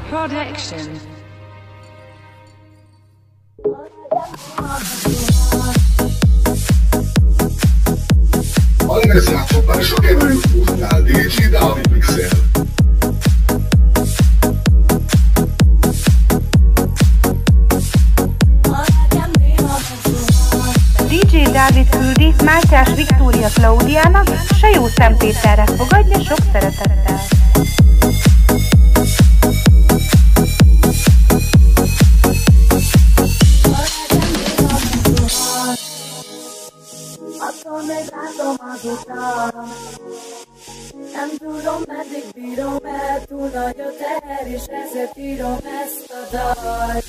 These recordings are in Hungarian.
Production. Alegre már sok erőt húznál, DJ Dávid Mixel. DJ Dávid küldi Mátyás Viktória Klaudiának, Sajó Szent Péterre, fogadja sok szeretettel. Attól még látom az utam, nem tudom meddig bírom, mert túl nagy a teher, és ezért írom ezt a dalt.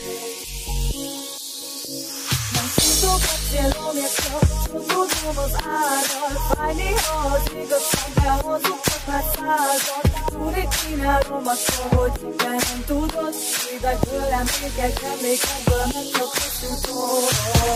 Nem tudok a célomért, csak tudom az árat, fáj néha az igaz, behozok már százat. Túlig csinálom azt, hogy te nem tudod, hideg tőlem végek, emlékekből meg csak köszünk szólok.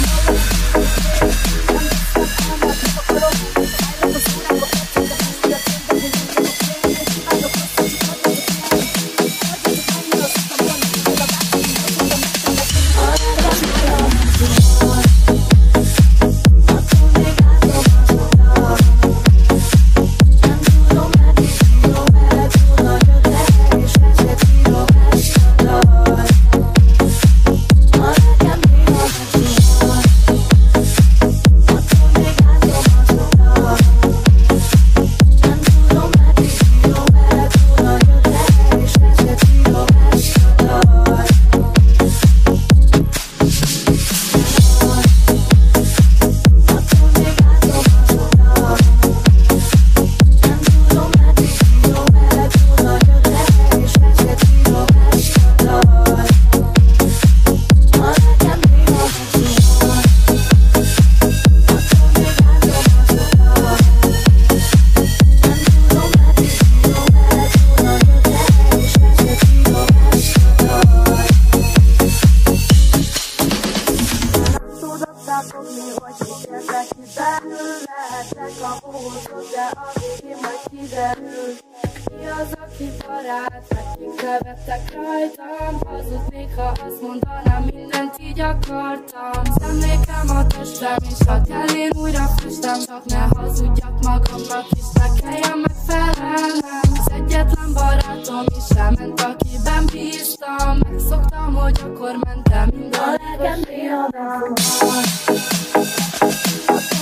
Ki az, aki barát, akik követtek rajtam? Hazudnék, ha azt mondanám, mindent így akartam. Szemlékem a testem, és ha kell én újra festem, csak ne hazudjak magamnak, és ne kelljen megfelelnem. Az egyetlen barátom is elment, akiben bíztam. Megszoktam, hogy akkor mentem minden. A legyen néha nem.